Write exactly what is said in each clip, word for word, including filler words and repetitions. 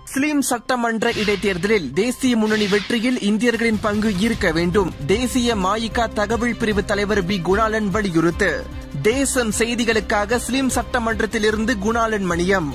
Slim சட்டமன்ற இடைத்தேர்தலில் தேசிய முன்னணி வெற்றியில் இந்தியர்களின் பங்கு இருக்க வேண்டும். தேசிய மாயிகா தகவல் பிரிவு தலைவர் பி குணாலன் வலியுறுத்து. தேசம் செய்திகளுக்காக ஸ்லிம் சட்டமன்றத்திலிருந்து குணாலன் மணியம்.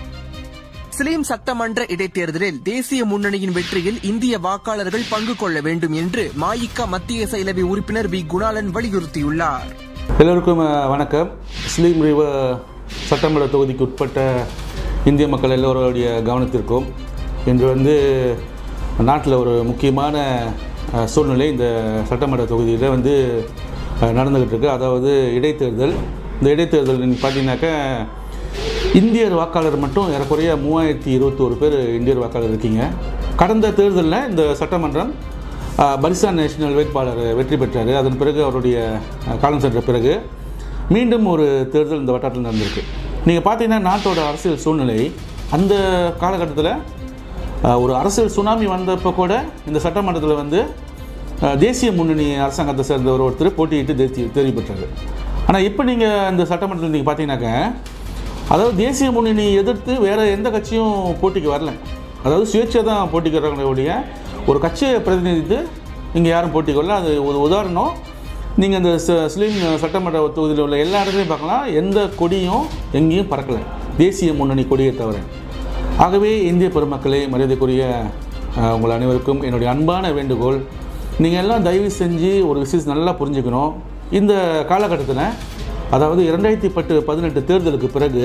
ஸ்லிம் சட்டமன்ற இடைத்தேர்தலில் தேசிய முன்னணியின் வெற்றியில் இந்திய வாக்காளர்கள் பங்கு கொள்ள வேண்டும் என்று மாயிகா மத்திய செயலவை உறுப்பினர் பி குணாலன் வலியுறுத்தியுள்ளார். எல்லோருக்கும் வணக்கம். ஸ்லிம் சட்டமன்ற தொகுதிக்கு உட்பட்ட இந்திய மக்கள் எல்லோருடைய கவனத்திற்கும் இன்று வந்து நாட்டில் ஒரு முக்கியமான சூழ்நிலை இந்த சட்டமன்ற தொகுதியில் வந்து நடந்துகிட்டு இருக்கு. அதாவது இடைத்தேர்தல். இந்த இடைத்தேர்தல் பார்த்தீங்கன்னாக்கா இந்தியர் வாக்காளர் மட்டும் ஏறக்குறைய மூவாயிரத்தி இருபத்தி ஒரு பேர் இந்தியர் வாக்காளர் இருக்கீங்க. கடந்த தேர்தலில் இந்த சட்டமன்றம் பரிசான் நேஷனல் வேட்பாளர் வெற்றி பெற்றார். அதன் பிறகு அவருடைய காலம் சென்ற பிறகு மீண்டும் ஒரு தேர்தல் இந்த வட்டாரத்தில் நடந்திருக்கு. நீங்கள் பார்த்தீங்கன்னா நாட்டோட அரசியல் சூழ்நிலை அந்த காலகட்டத்தில் ஒரு அரசியல் சுனாமி வந்தப்போ கூட இந்த சட்டமன்றத்தில் வந்து தேசிய முன்னணி அரசாங்கத்தை சேர்ந்தவர் ஒருத்தர் போட்டியிட்டு தேசிய தேர்வு பெற்றார். ஆனால் இப்போ நீங்கள் இந்த சட்டமன்றத்தில் நீங்கள் பார்த்தீங்கன்னாக்கா அதாவது தேசிய முன்னணி எதிர்த்து வேறு எந்த கட்சியும் போட்டிக்கு வரல. அதாவது சுயேட்சை தான் போட்டிக்கு வர்றவங்களுடைய ஒரு கட்சியை பிரதிநிதித்து இங்கே யாரும் போட்டிக்கு வரல. அது ஒரு உதாரணம். நீங்கள் இந்த ஸ்லிம் சட்டமன்ற தொகுதியில் உள்ள எல்லா இடத்துலையும் பார்க்கலாம், எந்த கொடியும் எங்கேயும் பறக்கலை, தேசிய முன்னணி கொடியை தவிர. ஆகவே இந்திய பெருமக்களே, மரியாதைக்குரிய உங்கள் அனைவருக்கும் என்னுடைய அன்பான வேண்டுகோள், நீங்கள் எல்லாம் தயவு செஞ்சு ஒரு விஷயம் நல்லா புரிஞ்சுக்கணும். இந்த காலகட்டத்தில் அதாவது இரண்டாயிரத்தி பத்து பதினெட்டு தேர்தலுக்கு பிறகு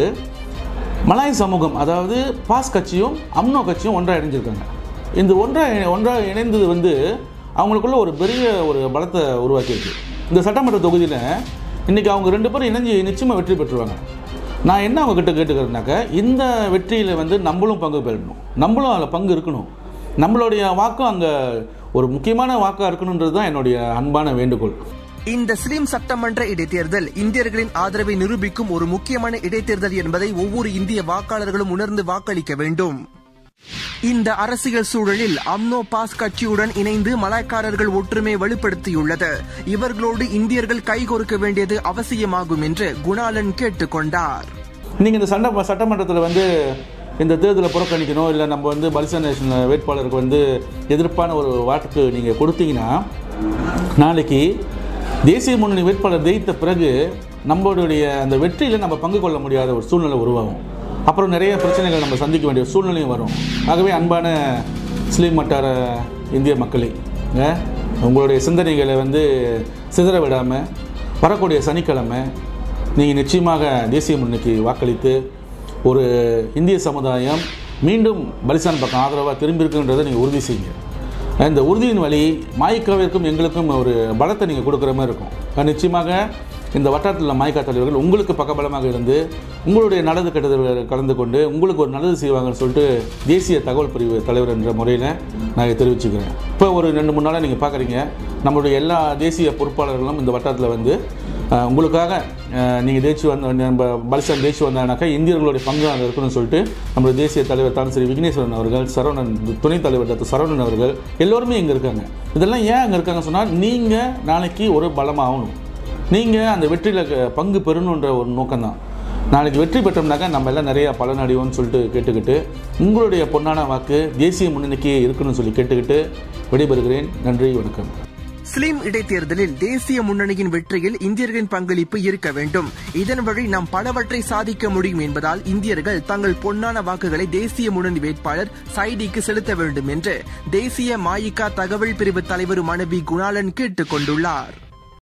மலாய் சமூகம் அதாவது பாஸ் கட்சியும் அம்னோ கட்சியும் ஒன்றாக இணைஞ்சிருக்காங்க. இந்த ஒன்றாக ஒன்றாக இணைந்தது வந்து அவங்களுக்குள்ள ஒரு பெரிய ஒரு பலத்தை உருவாக்கியிருக்கு. இந்த சட்டமன்ற தொகுதியில் இன்றைக்கி அவங்க ரெண்டு பேரும் இணைஞ்சு நிச்சயமாக வெற்றி பெற்றுருவாங்க. நான் என்ன அவங்கக்கிட்ட கேட்டுக்கிறேன்னாக்கா, இந்த வெற்றியில் வந்து நம்மளும் பங்கு பெறணும், நம்மளும் அதில் பங்கு இருக்கணும், நம்மளுடைய வாக்கும் அங்கே ஒரு முக்கியமான வாக்காக இருக்கணுன்றது தான் என்னுடைய அன்பான வேண்டுகோள். இந்த ஸ்லிம் சட்டமன்ற இடைத்தேர்தல் இந்தியர்களின் ஆதரவை நிரூபிக்கும் ஒரு முக்கியமான இடைத்தேர்தல் என்பதை ஒவ்வொரு இந்திய வாக்காளர்களும் உணர்ந்து வாக்களிக்க வேண்டும். இந்த அரசியல் சூழலில் அம்னோ பாஸ் கட்சியுடன் இணைந்து மலாய்க்காரர்கள் ஒற்றுமை வலுப்படுத்தியுள்ளது. இவர்களோடு இந்தியர்கள் கைகோர்க்க வேண்டியது அவசியமாகும் என்று குணாலன் கேட்டுக் கொண்டார். நீங்கள் இந்த சட்ட சட்டமன்றத்தில் வந்து இந்த தேர்தலை புறக்கணிக்கணும், இல்லை நம்ம வந்து பரிசான் நேஷனல் வேட்பாளருக்கு வந்து எதிர்ப்பான ஒரு வாட்டுக்கு நீங்கள் கொடுத்தீங்கன்னா நாளைக்கு தேசிய முன்னணி வேட்பாளர் ஜெயித்த பிறகு நம்மளுடைய அந்த வெற்றியில் நம்ம பங்கு கொள்ள முடியாத ஒரு சூழ்நிலை உருவாகும். அப்புறம் நிறைய பிரச்சனைகள் நம்ம சந்திக்க வேண்டிய சூழ்நிலையும் வரும். ஆகவே அன்பான ஸ்லிம் வட்டார இந்திய மக்களே, உங்களுடைய சிந்தனைகளை வந்து சிதற விடாமல் வரக்கூடிய சனிக்கிழமை நீங்கள் நிச்சயமாக தேசிய முன்னணிக்கு வாக்களித்து ஒரு இந்திய சமுதாயம் மீண்டும் பரிசான் பக்கம் ஆதரவாக திரும்பியிருக்குன்றதை நீங்கள் உறுதி செய்யுங்க. இந்த உறுதியின் வழி மாயிக்காவிற்கும் எங்களுக்கும் ஒரு பலத்தை நீங்கள் கொடுக்குற மாதிரி இருக்கும். நிச்சயமாக இந்த வட்டாரத்தில் மாயிக்கா தலைவர்கள் உங்களுக்கு பக்கபலமாக இருந்து உங்களுடைய நல்லது கெட்டது கலந்து கொண்டு உங்களுக்கு ஒரு நல்லது செய்வாங்கன்னு சொல்லிட்டு தேசிய தகவல் பிரிவு தலைவர் என்ற முறையில் நான் தெரிவிச்சுக்கிறேன். இப்போ ஒரு ரெண்டு மூணு நாளாக நீங்கள் பார்க்குறீங்க, நம்மளுடைய எல்லா தேசிய பொறுப்பாளர்களும் இந்த வட்டாரத்தில் வந்து உங்களுக்காக நீங்கள் தேய்ச்சி வந்த நம்ம பலிசான் தேய்ச்சி வந்தாங்கனாக்கா இந்தியர்களுடைய பங்கு அங்கே இருக்கணும்னு சொல்லிட்டு நம்மளுடைய தேசிய தலைவர் தான் ஸ்ரீ விக்னேஸ்வரன் அவர்கள், சரவணன் துணைத் தலைவர் டாக்டர் சரவணன் அவர்கள் எல்லோருமே இங்கே இருக்காங்க. இதெல்லாம் ஏன் அங்கே இருக்காங்கன்னு சொன்னால், நீங்கள் நாளைக்கு ஒரு பலமாகணும், நீங்கள் அந்த வெற்றியில் பங்கு பெறணுன்ற ஒரு நோக்கம்தான். நாளைக்கு வெற்றி பெற்றோம்னாக்கா நம்ம எல்லாம் நிறையா பலன் அடைவோம்னு சொல்லிட்டு கேட்டுக்கிட்டு உங்களுடைய பொன்னான வாக்கு தேசிய முன்னணிக்கு இருக்கணும்னு சொல்லி கேட்டுக்கிட்டு விடைபெறுகிறேன். நன்றி, வணக்கம். ஸ்லிம் இடைத்தேர்தலில் தேசிய முன்னணியின் வெற்றியில் இந்தியர்களின் பங்களிப்பு இருக்க வேண்டும். இதன் வழி நாம் பலவற்றை சாதிக்க முடியும் என்பதால் இந்தியர்கள் தங்கள் பொன்னான வாக்குகளை தேசிய முன்னணி வேட்பாளர் சைடிக்கு செலுத்த வேண்டும் என்று தேசிய மாயிகா தகவல் பிரிவு தலைவர் மனைவி குணாலன் கேட்டுக் கொண்டுள்ளார்.